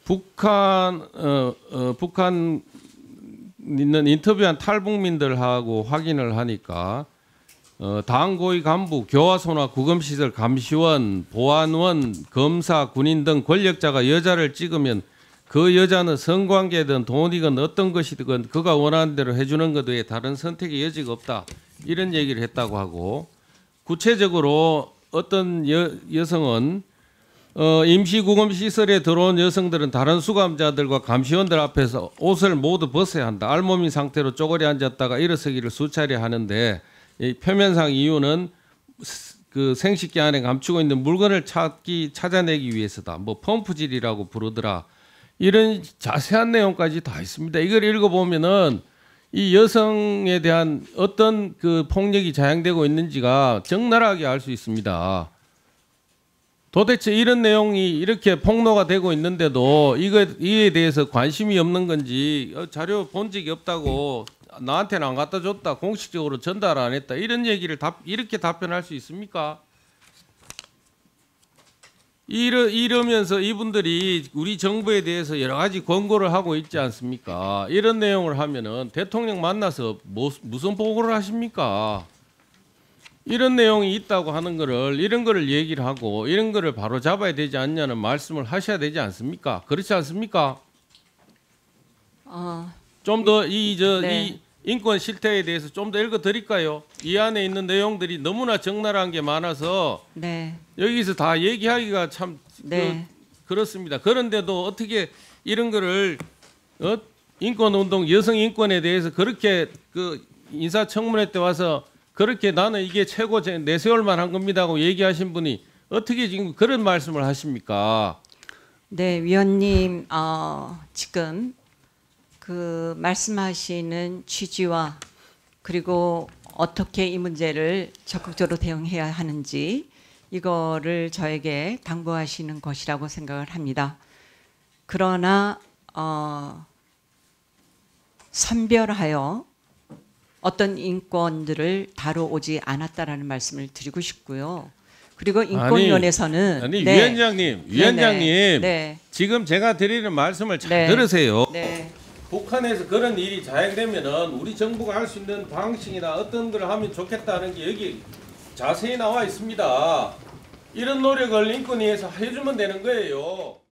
북한 있는 인터뷰한 탈북민들하고 확인을 하니까 당 고위 간부, 교화소나 구금시설, 감시원, 보안원, 검사, 군인 등 권력자가 여자를 찍으면 그 여자는 성관계든 돈이건 어떤 것이든 그가 원하는 대로 해주는 것 외에 다른 선택의 여지가 없다. 이런 얘기를 했다고 하고, 구체적으로 어떤 여성은 임시구금시설에 들어온 여성들은 다른 수감자들과 감시원들 앞에서 옷을 모두 벗어야 한다. 알몸인 상태로 쪼그려 앉았다가 일어서기를 수차례 하는데, 이 표면상 이유는 그 생식기 안에 감추고 있는 물건을 찾아내기 위해서다. 뭐 펌프질이라고 부르더라. 이런 자세한 내용까지 다 있습니다. 이걸 읽어보면은 이 여성에 대한 어떤 그 폭력이 자행되고 있는지가 적나라하게 알 수 있습니다. 도대체 이런 내용이 이렇게 폭로가 되고 있는데도 이에 대해서 관심이 없는 건지, 자료 본 적이 없다고, 나한테는 안 갖다 줬다, 공식적으로 전달 안 했다, 이런 얘기를 이렇게 답변할 수 있습니까? 이러면서 이분들이 우리 정부에 대해서 여러 가지 권고를 하고 있지 않습니까? 이런 내용을 하면은 대통령 만나서 무슨 보고를 하십니까? 이런 내용이 있다고 하는 거를, 이런 거를 얘기를 하고 이런 거를 바로 잡아야 되지 않냐는 말씀을 하셔야 되지 않습니까? 그렇지 않습니까? 좀 더 이 인권 실태에 대해서 좀 더 읽어 드릴까요? 이 안에 있는 내용들이 너무나 적나라한 게 많아서 여기서 다 얘기하기가 참 그렇습니다. 그런데도 어떻게 이런 거를 인권운동, 여성 인권에 대해서 그렇게 그 인사청문회 때 와서 그렇게 나는 이게 최고 내세울 만한 겁니다 하고 얘기하신 분이 어떻게 지금 그런 말씀을 하십니까? 네, 위원님, 지금 그 말씀하시는 취지와 그리고 어떻게 이 문제를 적극적으로 대응해야 하는지 이거를 저에게 당부하시는 것이라고 생각을 합니다. 그러나 선별하여 어떤 인권들을 다뤄오지 않았다라는 말씀을 드리고 싶고요. 그리고 인권위원회에서는 아니 위원장님, 지금 제가 드리는 말씀을 잘 들으세요. 북한에서 그런 일이 자행되면은 우리 정부가 할 수 있는 방식이나 어떤 걸 하면 좋겠다는 게 여기 자세히 나와 있습니다. 이런 노력을 인권위에서 해주면 되는 거예요.